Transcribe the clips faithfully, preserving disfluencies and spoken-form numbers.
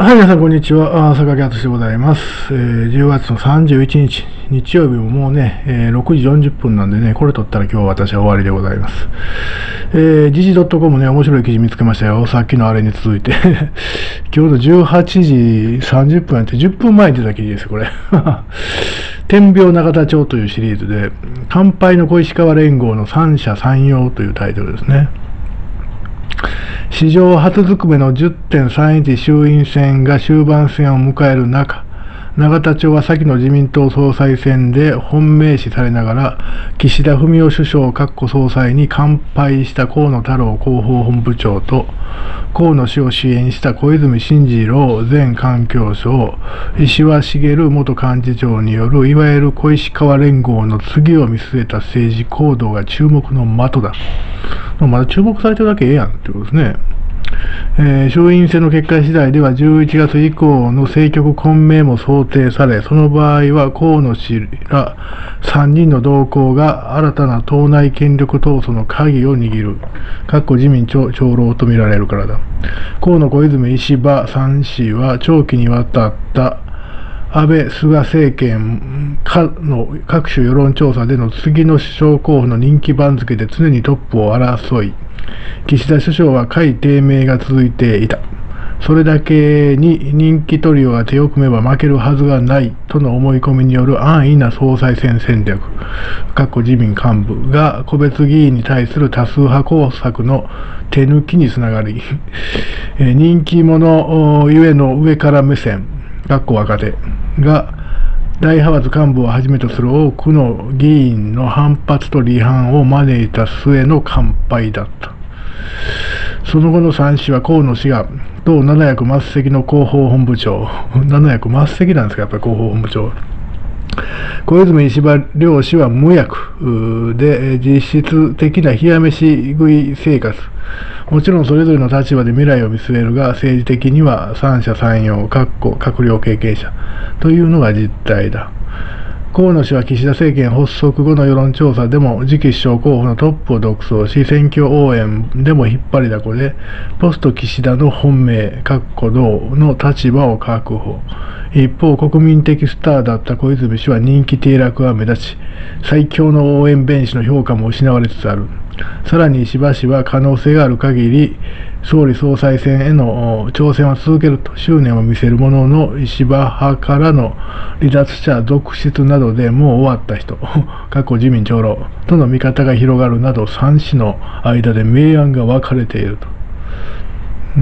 はい、皆さん、こんにちは。あ坂木敦でございます。えー、じゅうがつのさんじゅういちにち、日曜日ももうね、えー、ろくじよんじゅっぷんなんでね、これ撮ったら今日私は終わりでございます。えー、時事 .com ね、面白い記事見つけましたよ。さっきのあれに続いて。今日のじゅうはちじさんじゅっぷんやってじゅっぷんまえに出た記事です、これ。天平永田町というシリーズで、乾杯の小石川連合の三者三様というタイトルですね。史上初ずくめの じゅってんさんいち 衆院選が終盤戦を迎える中、永田町は先の自民党総裁選で本命視されながら、岸田文雄首相総裁に乾杯した河野太郎広報本部長と、河野氏を支援した小泉進次郎前環境省、石破茂元幹事長によるいわゆる小石川連合の次を見据えた政治行動が注目の的だ。まだ注目されてるだけええやんってことですね。えー、衆院選の結果次第ではじゅういちがつ以降の政局混迷も想定され、その場合は河野氏らさんにんの動向が新たな党内権力闘争の鍵を握る。かっこ自民長老と見られるからだ。河野、小泉、石破さん氏は長期にわたった安倍・菅政権下の各種世論調査での次の首相候補の人気番付で常にトップを争い、岸田首相は下位低迷が続いていた。それだけに人気トリオが手を組めば負けるはずがないとの思い込みによる安易な総裁選戦略、かっこ自民幹部が個別議員に対する多数派工作の手抜きにつながり、人気者ゆえの上から目線、かっこ若手が大派閥幹部をはじめとする多くの議員の反発と離反を招いた末の乾杯だった。その後のさん氏は河野氏が党なな役末席の広報本部長、なな役末席なんですか、やっぱり広報本部長。小泉、石破両氏は無役で実質的な冷や飯食い生活。もちろんそれぞれの立場で未来を見据えるが、政治的には三者三様、かっこ閣僚経験者というのが実態だ。河野氏は岸田政権発足後の世論調査でも次期首相候補のトップを独走し、選挙応援でも引っ張りだこで、ポスト岸田の本命、かっこ同の立場を確保。一方、国民的スターだった小泉氏は人気低落が目立ち、最強の応援弁士の評価も失われつつある。さらに石破氏は可能性がある限り、総理総裁選への挑戦は続けると執念を見せるものの、石破派からの離脱者続出などでもう終わった人、過去自民長老との見方が広がるなど、三氏の間で明暗が分かれていると。うん、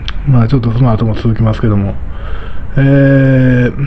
まあちょっとその後も続きますけども。えー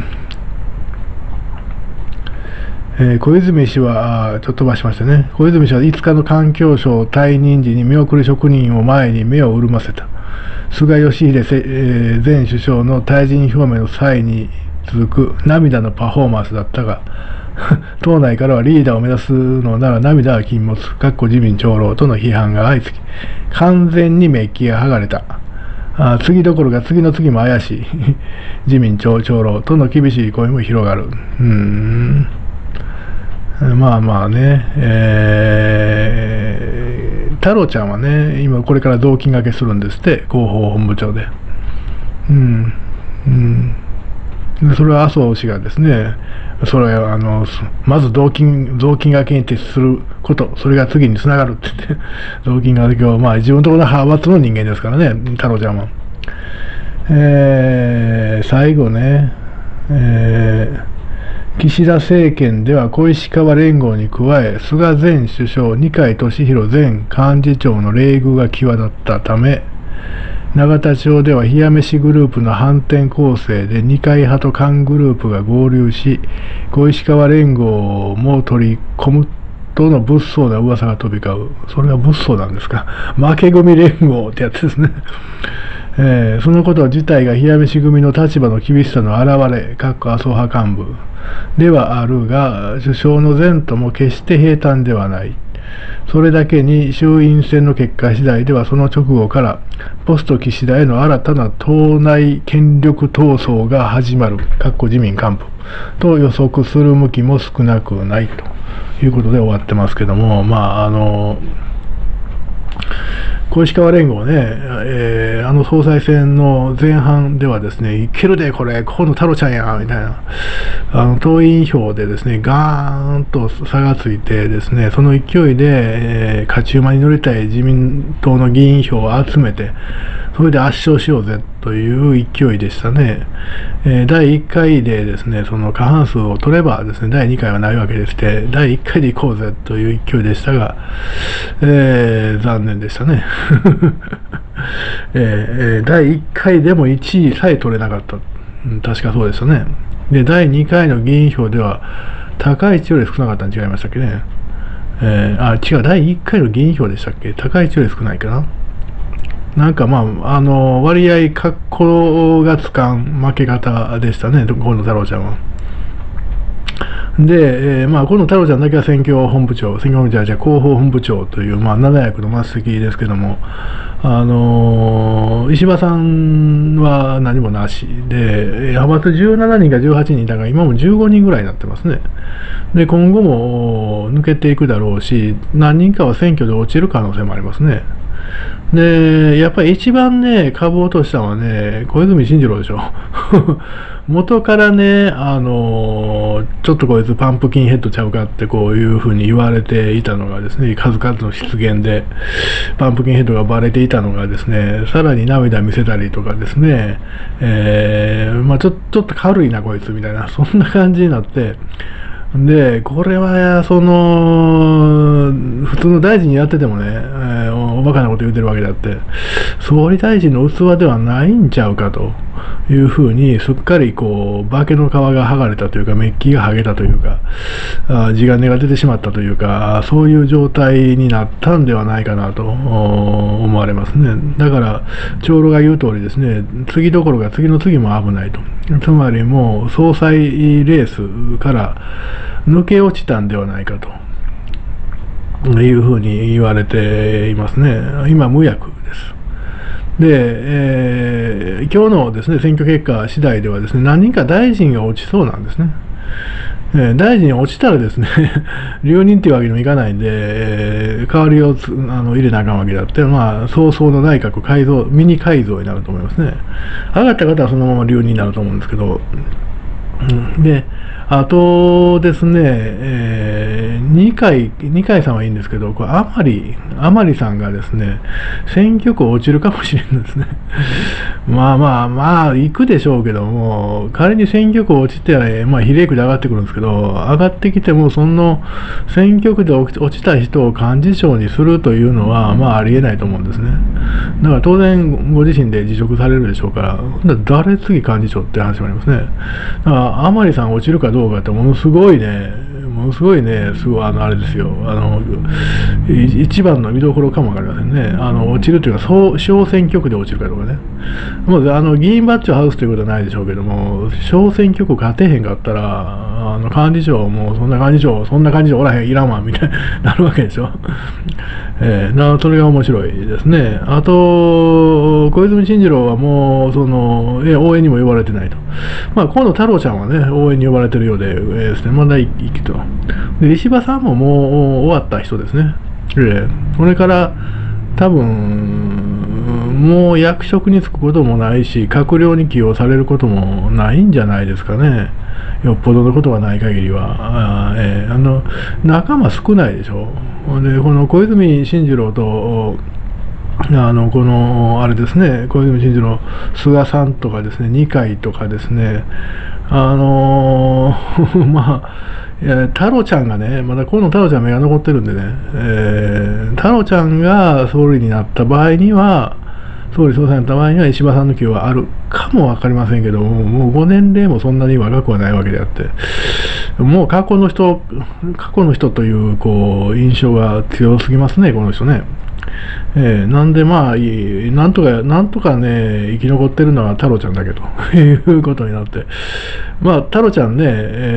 えー、小泉氏は、ちょっと飛ばしましたね。小泉氏はいつかの環境省退任時に見送り職人を前に目を潤ませた。菅義偉、えー、前首相の退陣表明の際に続く涙のパフォーマンスだったが、党内からはリーダーを目指すのなら涙は禁物、かっこ自民長老との批判が相次ぎ、完全にメッキが剥がれた。あ次どころか次の次も怪しい自民長老との厳しい声も広がる。うーんまあまあね、えー、太郎ちゃんはね、今これから雑巾がけするんですって、広報本部長で。うん。うん。それは麻生氏がですね、それはあのまず雑巾、雑巾がけに徹すること、それが次につながるって言って、雑巾がけを、まあ自分のところの派閥の人間ですからね、太郎ちゃんは。えー、最後ね、えー岸田政権では小石川連合に加え、菅前首相、二階俊博前幹事長の冷遇が際立ったため、永田町では冷や飯グループの反転攻勢で二階派と菅グループが合流し、小石川連合も取り込むとの物騒な噂が飛び交う。それは物騒なんですか。負け組連合ってやつですね。えー、そのこと自体が冷や飯組の立場の厳しさの表れ、かっこ麻生派幹部ではあるが、首相の前途も決して平坦ではない。それだけに衆院選の結果次第ではその直後からポスト岸田への新たな党内権力闘争が始まる、かっこ自民幹部と予測する向きも少なくないということで終わってますけども、まああの小石川連合ね、えー、あの総裁選の前半ではですね、いけるで、これ、河野太郎ちゃんや、みたいな、あの党員票でですね、ガーンと差がついてですね、その勢いで、えー、勝ち馬に乗りたい自民党の議員票を集めて、それで圧勝しようぜという勢いでしたね。えー、だいいっかいでですね、その過半数を取ればですね、だいにかいはないわけでして、だいいっかいで行こうぜという勢いでしたが、えー、残念でしたね。えー、だいいっかいでもいちいさえ取れなかった。うん、確かそうでしたね。で、だいにかいの議員票では、高市より少なかったに違いましたっけね。えー、あ、違う、だいいっかいの議員票でしたっけ、高市より少ないかな。なんかまあ、あの、割合、格好がつかん負け方でしたね、河野太郎ちゃんは。で、えー、まあ、河野太郎ちゃんだけは選挙本部長、選挙本部長じゃ広報本部長という、まあ、七役の末席ですけども、あのー、石破さんは何もなしで、派閥じゅうななにんかじゅうはちにんだから、今もじゅうごにんぐらいになってますね。で、今後も抜けていくだろうし、何人かは選挙で落ちる可能性もありますね。で、やっぱり一番ね、株を落としたのはね、小泉進次郎でしょ。元からね、あの、ちょっとこいつパンプキンヘッドちゃうかってこういうふうに言われていたのがですね、数々の失言で、パンプキンヘッドがバレていたのがですね、さらに涙見せたりとかですね、えー、まあちょちょっと軽いなこいつみたいな、そんな感じになって、で、これは、その、普通の大臣やっててもね、えー、おバカなこと言ってるわけであって、総理大臣の器ではないんちゃうかというふうに、すっかりこう、化けの皮が剥がれたというか、メッキが剥げたというか、あ地金が出てしまったというか、そういう状態になったんではないかなと思われますね。だから、長老が言う通りですね、次どころか次の次も危ないと。つまりもう、総裁レースから、抜け落ちたんではないかというふうに言われていますね。今、無役です。で、えー、今日のですね、選挙結果次第ではですね、何人か大臣が落ちそうなんですね。えー、大臣落ちたらですね、留任っていうわけにもいかないんで、えー、代わりをあの入れなあかんわけだって、まあ、早々の内閣改造、ミニ改造になると思いますね。上がった方はそのまま留任になると思うんですけど、うん、で、あとですね、えー、二階、二階さんはいいんですけど、これ甘利、甘利さんがですね、選挙区落ちるかもしれないですね。まあまあまあ、行くでしょうけども、仮に選挙区落ちて、まあ、比例区で上がってくるんですけど、上がってきても、その選挙区で落ちた人を幹事長にするというのは、まあ、ありえないと思うんですね。だから当然、ご自身で辞職されるでしょうから、誰次幹事長って話もありますね。だから甘利さん落ちるかどうかってものすごいね、ものすごいね、すごい、あの、あれですよ、あの、一番の見どころかもわかりませんね。あの、落ちるというか、小選挙区で落ちるかどうかね。もう、あの、議員バッジを外すということはないでしょうけども、小選挙区勝てへんかったら、あの、幹事長も、そんな幹事長、そんな幹事長おらへん、いらんわ、みたいになるわけでしょ。えー、な、それが面白いですね。あと、小泉進次郎はもう、その、え応援にも呼ばれてないと。まあ、河野太郎ちゃんはね、応援に呼ばれてるようで、えー、ですね、まだ行きと。で、石破さんももう終わった人ですね。えー、これから、多分、もう役職に就くこともないし、閣僚に起用されることもないんじゃないですかね。よっぽどのことがない限りは。あ、えー、あの、仲間少ないでしょ。で、この小泉進次郎と、あの、この、あれですね、小泉進次郎、菅さんとかですね、二階とかですね、あのー、まあ、太郎ちゃんがね、まだ河野太郎ちゃん目が残ってるんでね、えー、太郎ちゃんが総理になった場合には、総理総裁になった場合には石破さんの起用はあるかもわかりませんけども、もうご年齢もそんなに若くはないわけであって、もう過去の人、過去の人という、こう、印象が強すぎますね、この人ね。えー、なんでまあいい、なんとか、なんとかね、生き残ってるのは太郎ちゃんだけということになって、まあ、太郎ちゃんね、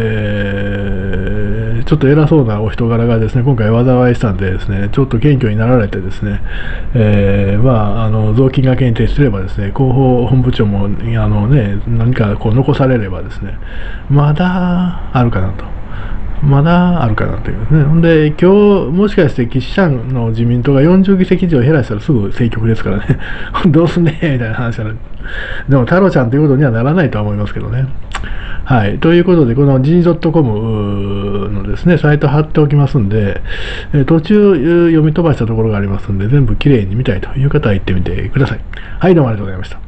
えー、ちょっと偉そうなお人柄がですね、今回災いしたんでですね、ちょっと謙虚になられてですね、えー、まあ、あの、雑巾がけに徹すればですね、広報本部長も、あのね、何かこう残されればですね、まだあるかなと。 まだあるかなというね。ほんで、今日、もしかして岸ちゃんの自民党がよんじゅう議席以上減らしたらすぐ政局ですからね。どうすんねえみたいな話になる。でも、太郎ちゃんということにはならないとは思いますけどね。はい。ということで、この ジードットコム のですね、サイト貼っておきますんで、えー途中読み飛ばしたところがありますんで、全部きれいに見たいという方は行ってみてください。はい、どうもありがとうございました。